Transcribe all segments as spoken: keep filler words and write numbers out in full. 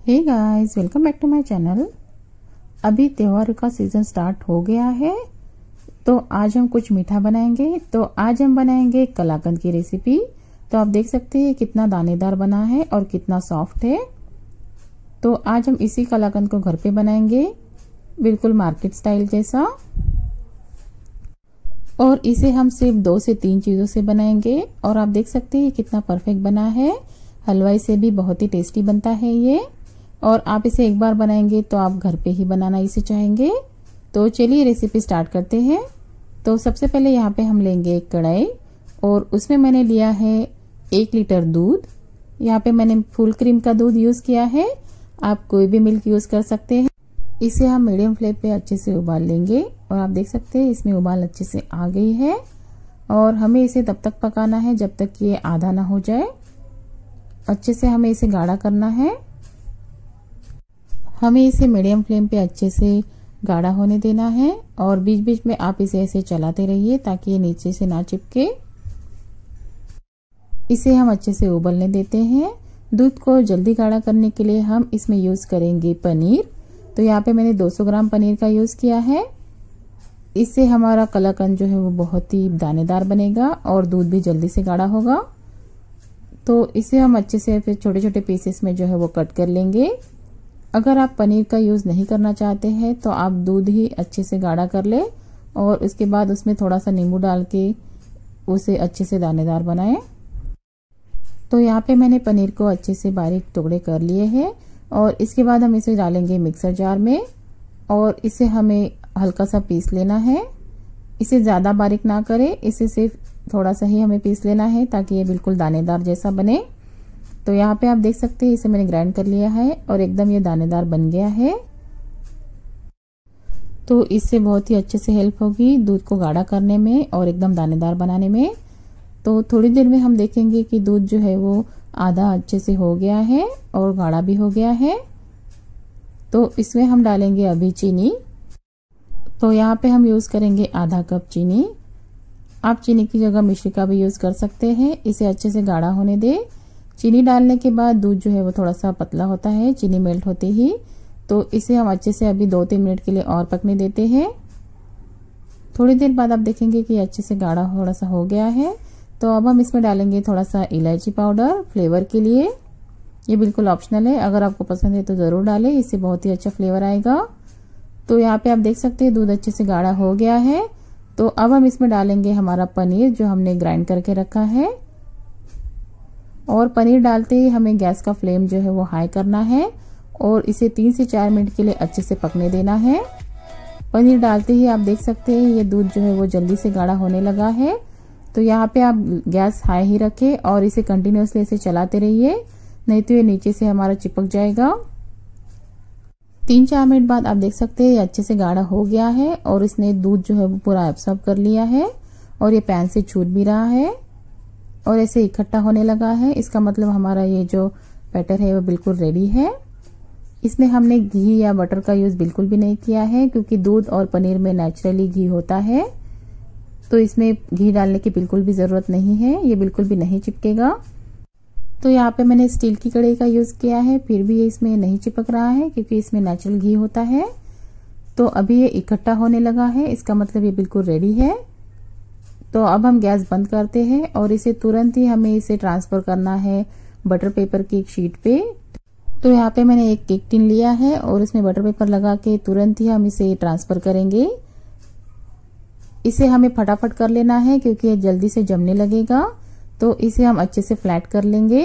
Hey guys, welcome back to my channel. अभी त्योहार का सीजन स्टार्ट हो गया है, तो आज हम कुछ मीठा बनाएंगे। तो आज हम बनाएंगे कलाकंद की रेसिपी। तो आप देख सकते हैं कितना दानेदार बना है और कितना सॉफ्ट है। तो आज हम इसी कलाकंद को घर पे बनाएंगे, बिल्कुल मार्केट स्टाइल जैसा। और इसे हम सिर्फ दो से तीन चीजों से बनाएंगे और आप देख सकते हैं कितना परफेक्ट बना है। हलवाई से भी बहुत ही टेस्टी बनता है ये। और आप इसे एक बार बनाएंगे तो आप घर पे ही बनाना इसे चाहेंगे। तो चलिए रेसिपी स्टार्ट करते हैं। तो सबसे पहले यहाँ पे हम लेंगे एक कढ़ाई और उसमें मैंने लिया है एक लीटर दूध। यहाँ पे मैंने फुल क्रीम का दूध यूज किया है, आप कोई भी मिल्क यूज कर सकते हैं। इसे हम मीडियम फ्लेम पे अच्छे से उबाल लेंगे और आप देख सकते हैं इसमें उबाल अच्छे से आ गई है। और हमें इसे तब तक पकाना है जब तक ये आधा ना हो जाए। अच्छे से हमें इसे गाढ़ा करना है। हमें इसे मीडियम फ्लेम पे अच्छे से गाढ़ा होने देना है और बीच बीच में आप इसे ऐसे चलाते रहिए ताकि ये नीचे से ना चिपके। इसे हम अच्छे से उबलने देते हैं। दूध को जल्दी गाढ़ा करने के लिए हम इसमें यूज करेंगे पनीर। तो यहाँ पे मैंने दो सौ ग्राम पनीर का यूज किया है। इससे हमारा कलाकंद जो है वो बहुत ही दानेदार बनेगा और दूध भी जल्दी से गाढ़ा होगा। तो इसे हम अच्छे से फिर छोटे छोटे पीसेस में जो है वो कट कर लेंगे। अगर आप पनीर का यूज नहीं करना चाहते हैं तो आप दूध ही अच्छे से गाढ़ा कर ले और उसके बाद उसमें थोड़ा सा नींबू डाल के उसे अच्छे से दानेदार बनाएं। तो यहाँ पे मैंने पनीर को अच्छे से बारीक टुकड़े कर लिए हैं और इसके बाद हम इसे डालेंगे मिक्सर जार में और इसे हमें हल्का सा पीस लेना है। इसे ज्यादा बारीक ना करें, इसे सिर्फ थोड़ा सा ही हमें पीस लेना है ताकि ये बिल्कुल दानेदार जैसा बने। तो यहाँ पे आप देख सकते हैं इसे मैंने ग्राइंड कर लिया है और एकदम ये दानेदार बन गया है। तो इससे बहुत ही अच्छे से हेल्प होगी दूध को गाढ़ा करने में और एकदम दानेदार बनाने में। तो थोड़ी देर में हम देखेंगे कि दूध जो है वो आधा अच्छे से हो गया है और गाढ़ा भी हो गया है। तो इसमें हम डालेंगे अभी चीनी। तो यहाँ पे हम यूज करेंगे आधा कप चीनी। आप चीनी की जगह मिश्री का भी यूज कर सकते हैं। इसे अच्छे से गाढ़ा होने दे। चीनी डालने के बाद दूध जो है वो थोड़ा सा पतला होता है चीनी मेल्ट होते ही। तो इसे हम अच्छे से अभी दो तीन मिनट के लिए और पकने देते हैं। थोड़ी देर बाद आप देखेंगे कि अच्छे से गाढ़ा थोड़ा सा हो गया है। तो अब हम इसमें डालेंगे थोड़ा सा इलायची पाउडर फ्लेवर के लिए। ये बिल्कुल ऑप्शनल है, अगर आपको पसंद है तो जरूर डालें, इससे बहुत ही अच्छा फ्लेवर आएगा। तो यहाँ पे आप देख सकते हैं दूध अच्छे से गाढ़ा हो गया है। तो अब हम इसमें डालेंगे हमारा पनीर जो हमने ग्राइंड करके रखा है। और पनीर डालते ही हमें गैस का फ्लेम जो है वो हाई करना है और इसे तीन से चार मिनट के लिए अच्छे से पकने देना है। पनीर डालते ही आप देख सकते हैं ये दूध जो है वो जल्दी से गाढ़ा होने लगा है। तो यहाँ पे आप गैस हाई ही रखें और इसे कंटिन्यूअसली इसे चलाते रहिए, नहीं तो ये नीचे से हमारा चिपक जाएगा। तीन चार मिनट बाद आप देख सकते हैं ये अच्छे से गाढ़ा हो गया है और इसने दूध जो है वो पूरा एब्सॉर्ब कर लिया है और ये पैन से छूट भी रहा है और ऐसे इकट्ठा होने लगा है। इसका मतलब हमारा ये जो बैटर है वो बिल्कुल रेडी है। इसमें हमने घी या बटर का यूज बिल्कुल भी नहीं किया है क्योंकि दूध और पनीर में नेचुरली घी होता है। तो इसमें घी डालने की बिल्कुल भी जरूरत नहीं है, ये बिल्कुल भी नहीं चिपकेगा। तो यहाँ पे मैंने स्टील की कढ़ाई का यूज किया है, फिर भी ये इसमें नहीं चिपक रहा है क्योंकि इसमें नेचुरल घी होता है। तो अभी ये इकट्ठा होने लगा है, इसका मतलब ये बिल्कुल रेडी है। तो अब हम गैस बंद करते हैं और इसे तुरंत ही हमें इसे ट्रांसफर करना है बटर पेपर की एक शीट पे। तो यहाँ पे मैंने एक केक टिन लिया है और इसमें बटर पेपर लगा के तुरंत ही हम इसे ट्रांसफर करेंगे। इसे हमें फटाफट कर लेना है क्योंकि ये जल्दी से जमने लगेगा। तो इसे हम अच्छे से फ्लैट कर लेंगे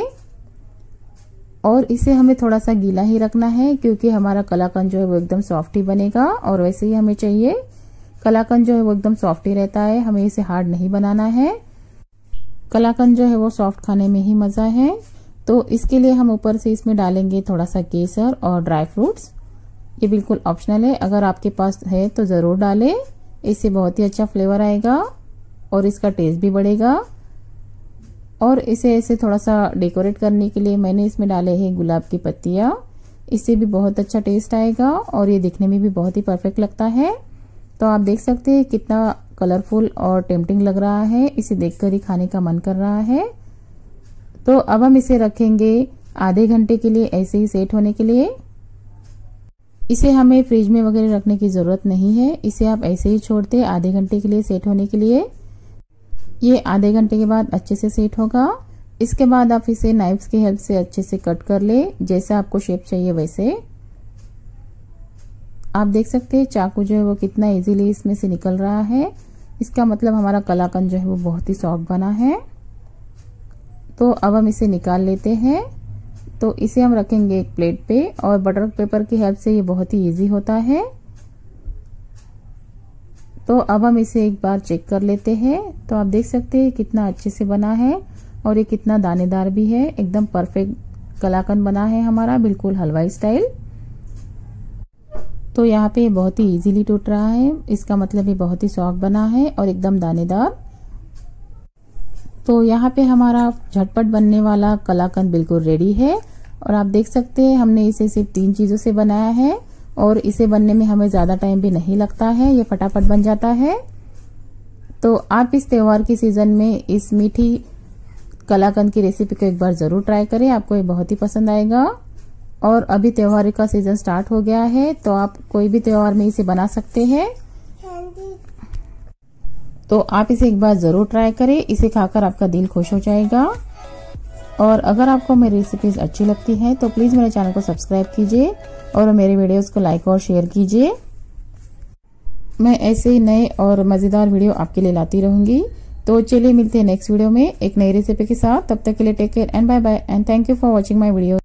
और इसे हमें थोड़ा सा गीला ही रखना है क्योंकि हमारा कलाकंद जो है वो एकदम सॉफ्ट ही बनेगा और वैसे ही हमें चाहिए। कलाकंद जो है वो एकदम सॉफ्ट ही रहता है, हमें इसे हार्ड नहीं बनाना है। कलाकंद जो है वो सॉफ्ट खाने में ही मजा है। तो इसके लिए हम ऊपर से इसमें डालेंगे थोड़ा सा केसर और ड्राई फ्रूट्स। ये बिल्कुल ऑप्शनल है, अगर आपके पास है तो जरूर डालें, इससे बहुत ही अच्छा फ्लेवर आएगा और इसका टेस्ट भी बढ़ेगा। और इसे ऐसे थोड़ा सा डेकोरेट करने के लिए मैंने इसमें डाले हैं गुलाब की पत्तियां, इससे भी बहुत अच्छा टेस्ट आएगा और ये दिखने में भी बहुत ही परफेक्ट लगता है। तो आप देख सकते हैं कितना कलरफुल और टेम्पटिंग लग रहा है, इसे देखकर ही खाने का मन कर रहा है। तो अब हम इसे रखेंगे आधे घंटे के लिए ऐसे ही सेट होने के लिए। इसे हमें फ्रिज में वगैरह रखने की जरूरत नहीं है, इसे आप ऐसे ही छोड़ते आधे घंटे के लिए सेट होने के लिए। ये आधे घंटे के बाद अच्छे से सेट होगा। इसके बाद आप इसे नाइफ्स की हेल्प से अच्छे से कट कर ले, जैसा आपको शेप चाहिए वैसे। आप देख सकते हैं चाकू जो है वो कितना इजीली इसमें से निकल रहा है। इसका मतलब हमारा कलाकंद जो है वो बहुत ही सॉफ्ट बना है। तो अब हम इसे निकाल लेते हैं। तो इसे हम रखेंगे एक प्लेट पे और बटर पेपर की हेल्प से ये बहुत ही इजी होता है। तो अब हम इसे एक बार चेक कर लेते हैं। तो आप देख सकते हैं कितना अच्छे से बना है और ये कितना दानेदार भी है। एकदम परफेक्ट कलाकंद बना है हमारा, बिल्कुल हलवाई स्टाइल। तो यहाँ पे बहुत ही इजीली टूट रहा है, इसका मतलब ये बहुत ही सॉफ्ट बना है और एकदम दानेदार। तो यहाँ पे हमारा झटपट बनने वाला कलाकंद बिल्कुल रेडी है। और आप देख सकते हैं हमने इसे सिर्फ तीन चीजों से बनाया है और इसे बनने में हमें ज्यादा टाइम भी नहीं लगता है, ये फटाफट बन जाता है। तो आप इस त्योहार की सीजन में इस मीठी कलाकंद की रेसिपी को एक बार जरूर ट्राई करें, आपको ये बहुत ही पसंद आएगा। और अभी त्योहार का सीजन स्टार्ट हो गया है, तो आप कोई भी त्योहार में इसे बना सकते हैं। तो आप इसे एक बार जरूर ट्राई करें, इसे खाकर आपका दिल खुश हो जाएगा। और अगर आपको मेरी रेसिपीज अच्छी लगती है तो प्लीज मेरे चैनल को सब्सक्राइब कीजिए और मेरे वीडियोस को लाइक और शेयर कीजिए। मैं ऐसे ही नए और मजेदार वीडियो आपके लिए लाती रहूंगी। तो चलिए मिलते हैं नेक्स्ट वीडियो में एक नई रेसिपी के साथ। तब तक के लिए take care and bye bye and thank you for watching my video.